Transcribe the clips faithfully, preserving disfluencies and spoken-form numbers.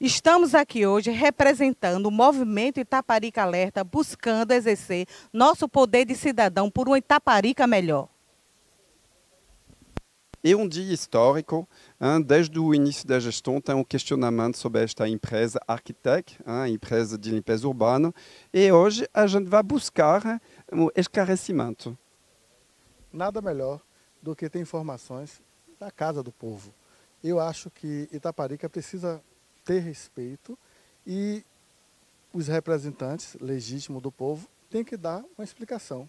Estamos aqui hoje representando o movimento Itaparica Alerta, buscando exercer nosso poder de cidadão por uma Itaparica melhor. É um dia histórico, hein? Desde o início da gestão tem um questionamento sobre esta empresa Arquitec, hein? Empresa de limpeza urbana, e hoje a gente vai buscar um esclarecimento. Nada melhor do que ter informações da casa do povo. Eu acho que Itaparica precisa ter respeito e os representantes legítimos do povo têm que dar uma explicação.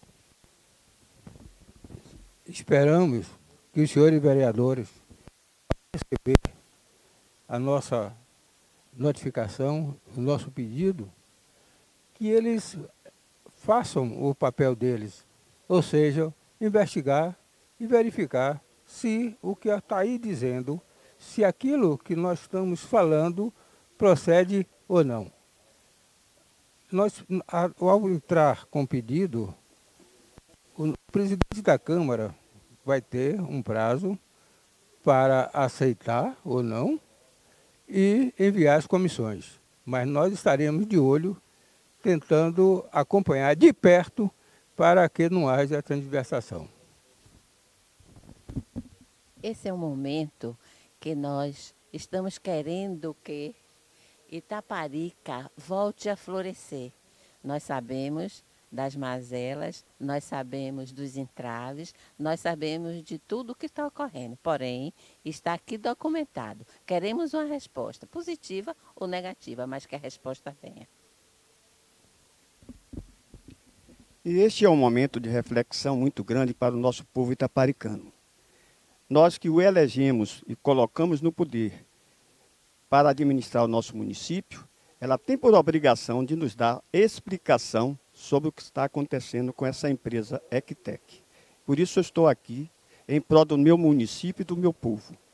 Esperamos que os senhores vereadores receber a nossa notificação, o nosso pedido, que eles façam o papel deles, ou seja, investigar e verificar se o que está aí dizendo, se aquilo que nós estamos falando procede ou não. Nós, ao entrar com o pedido, o presidente da Câmara vai ter um prazo para aceitar ou não e enviar as comissões. Mas nós estaremos de olho, tentando acompanhar de perto para que não haja transversação. Esse é o momento que nós estamos querendo que Itaparica volte a florescer. Nós sabemos das mazelas, nós sabemos dos entraves, nós sabemos de tudo o que está ocorrendo. Porém, está aqui documentado. Queremos uma resposta positiva ou negativa, mas que a resposta venha. E este é um momento de reflexão muito grande para o nosso povo itaparicano. Nós que o elegemos e colocamos no poder para administrar o nosso município, ela tem por obrigação de nos dar explicação sobre o que está acontecendo com essa empresa Arquitec. Por isso eu estou aqui em prol do meu município e do meu povo.